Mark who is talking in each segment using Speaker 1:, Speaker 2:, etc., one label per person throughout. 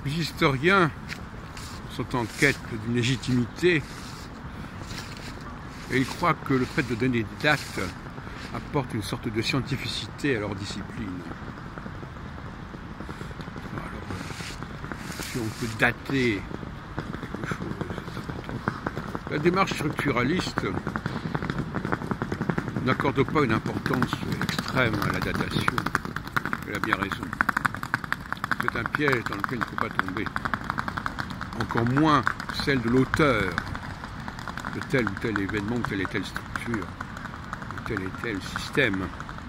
Speaker 1: Les historiens sont en quête d'une légitimité et ils croient que le fait de donner des dates apporte une sorte de scientificité à leur discipline. Alors, si on peut dater quelque chose, c'est important. La démarche structuraliste n'accorde pas une importance extrême à la datation. Elle a bien raison. C'est un piège dans lequel il ne faut pas tomber. Encore moins celle de l'auteur de tel ou tel événement, de telle et telle structure, de tel et tel système.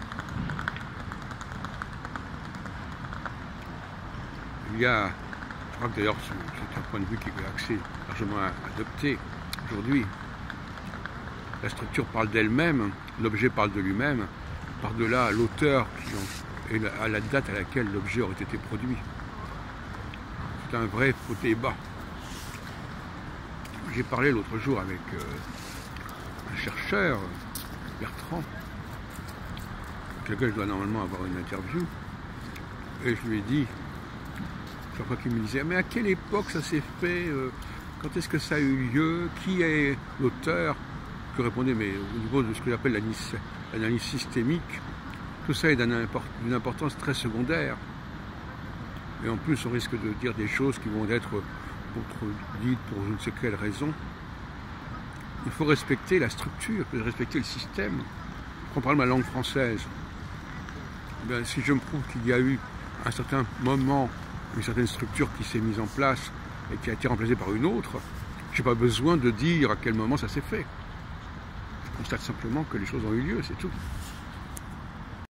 Speaker 1: Il y a, je crois que d'ailleurs c'est un point de vue qui est assez largement adopté aujourd'hui. La structure parle d'elle-même, l'objet parle de lui-même, par-delà l'auteur et à la date à laquelle l'objet aurait été produit. C'est un vrai faux débat. J'ai parlé l'autre jour avec un chercheur, Bertrand, avec lequel je dois normalement avoir une interview, et je lui ai dit, chaque fois qu'il me disait, mais à quelle époque ça s'est fait, quand est-ce que ça a eu lieu, qui est l'auteur? Je lui répondais, mais au niveau de ce que j'appelle l'analyse systémique, tout ça est d'une importance très secondaire. Et en plus, on risque de dire des choses qui vont être dites pour je ne sais quelle raison. Il faut respecter la structure, respecter le système. Quand on parle ma langue française, bien, si je me prouve qu'il y a eu à un certain moment une certaine structure qui s'est mise en place et qui a été remplacée par une autre, je n'ai pas besoin de dire à quel moment ça s'est fait. Je constate simplement que les choses ont eu lieu, c'est tout.